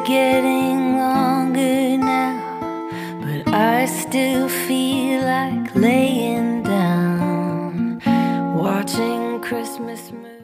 getting longer now, but I still feel like laying down, watching Christmas movies.